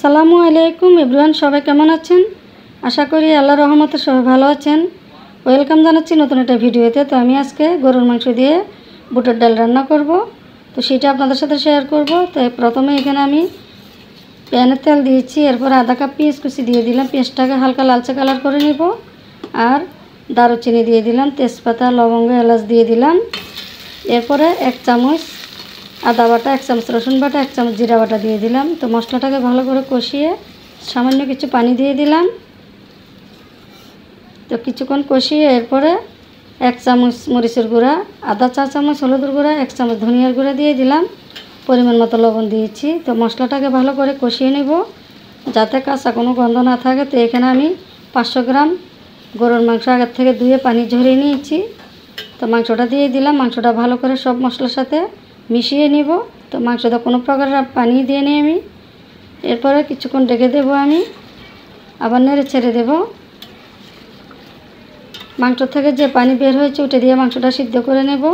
আসসালামু আলাইকুম এভরিওয়ান, সবাই কেমন আছেন? আশা করি আল্লাহর রহমতে সবাই ভালো আছেন। ওয়েলকাম জানাচ্ছি নতুন একটা ভিডিওতে। তো আমি আজকে গরুর মাংস দিয়ে বুটের ডাল রান্না করব, তো সেটা আপনাদের সাথে শেয়ার করব। তো প্রথমে এখানে আমি প্যানে তেল দিয়েছি, এরপর আধা কাপ পেঁয়াজ কুচি দিয়ে দিলাম। পেঁয়াজটাকে হালকা লালচে কালার করে নিব। আর দারুচিনি দিয়ে দিলাম, তেজপাতা, লবঙ্গ, এলাচ দিয়ে দিলাম। এরপরে 1 চামচ আদা বাটা, 1 চামচ রসুন বাটা, 1 চামচ জিরা বাটা দিয়ে দিলাম। তো মশলাটাকে ভালো করে কষিয়ে সামান্য কিছু পানি দিয়ে দিলাম। তো কিছুক্ষণ কষিয়ে এরপরে 1 চামচ মরিচের গুঁড়া, আধা চা চামচ হলুদের গুঁড়া, 1 চামচ ধনিয়ার গুঁড়া দিয়ে দিলাম। পরিমাণ মতো লবণ দিয়েছি। তো মশলাটাকে ভালো করে কষিয়ে নেব যাতে কাঁচা কোনো গন্ধ না থাকে। তো এখানে আমি 500 গ্রাম গরুর মাংস আগের থেকে ধুয়ে পানি ঝরিয়ে নিয়েছি। তো মাংসটা দিয়ে দিলাম। মাংসটা ভালো করে সব মশলার সাথে মিশিয়ে নিব। তো মাংসটা কোনো প্রকার পানি দিয়ে নিই আমি। এরপরে কিছুক্ষণ ঢেকে দেবো, আমি আবার নেড়ে ছেড়ে দেব। মাংস থেকে যে পানি বের হয়েছে ওটা দিয়ে মাংসটা সিদ্ধ করে নেব।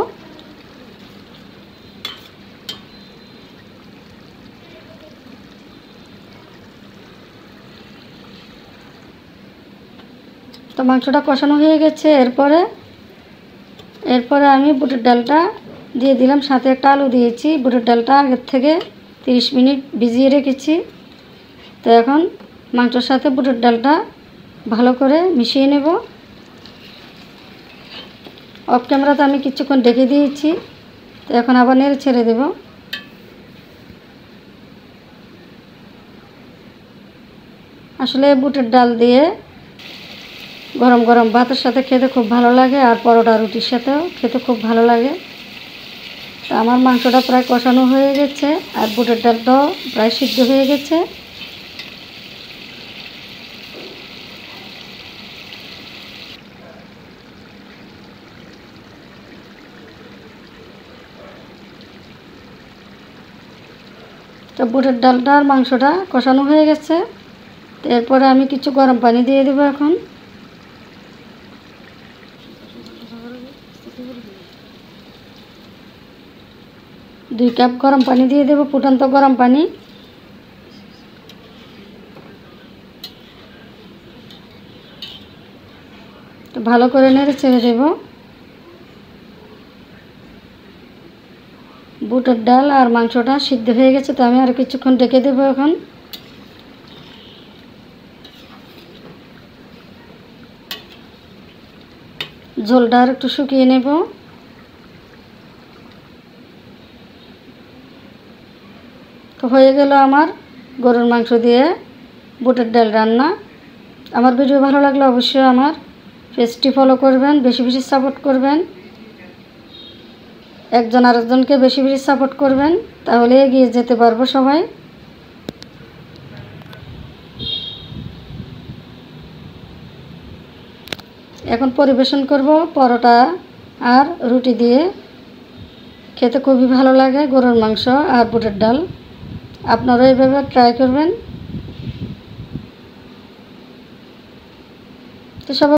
তো মাংসটা কষানো হয়ে গেছে। এরপরে আমি বুটের ডালটা দিয়ে দিলাম, সাথে একটা আলু দিয়েছি। বুটের ডালটা আগের থেকে 30 মিনিট ভিজিয়ে রেখেছি। তো এখন মাংসের সাথে বুটের ডালটা ভালো করে মিশিয়ে নেব। অফ ক্যামেরাতে আমি কিছুক্ষণ ঢেকে দিয়েছি। তো এখন আবার নেড়ে ছেড়ে দেব। আসলে বুটের ডাল দিয়ে গরম গরম ভাতের সাথে খেতে খুব ভালো লাগে, আর পরোটা রুটির সাথেও খেতে খুব ভালো লাগে। তো আমার মাংসটা প্রায় কষানো হয়ে গেছে, আর বুটের ডালটাও প্রায় সিদ্ধ হয়ে গেছে। তো বুটের ডালটা আর মাংসটা কষানো হয়ে গেছে। তো এরপরে আমি কিছু গরম পানি দিয়ে দেবো। এখন 2 কাপ গরম পানি দিয়ে দেবো, ফুটন্ত গরম পানি। তো ভালো করে নেড়ে ছেড়ে দেব। বুটের ডাল আর মাংসটা সিদ্ধ হয়ে গেছে। তো আমি আর কিছুক্ষণ ঢেকে দেবো। এখন ঝোলটা আর একটু শুকিয়ে নেব। তো হয়ে গেল আমার গরুর মাংস দিয়ে বুটের ডাল রান্না। আমার ভিডিও ভালো লাগলে অবশ্যই আমার পেজটি ফলো করবেন, বেশি বেশি সাপোর্ট করবেন। একজন আরেকজনকে বেশি বেশি সাপোর্ট করবেন, তাহলে এগিয়ে যেতে পারবো সবাই। এখন পরিবেশন করব পরোটা আর রুটি দিয়ে। খেতে খুবই ভালো লাগে গরুর মাংস আর বুটের ডাল। আপনারা এইভাবে ট্রাই করবেন। তো সবাই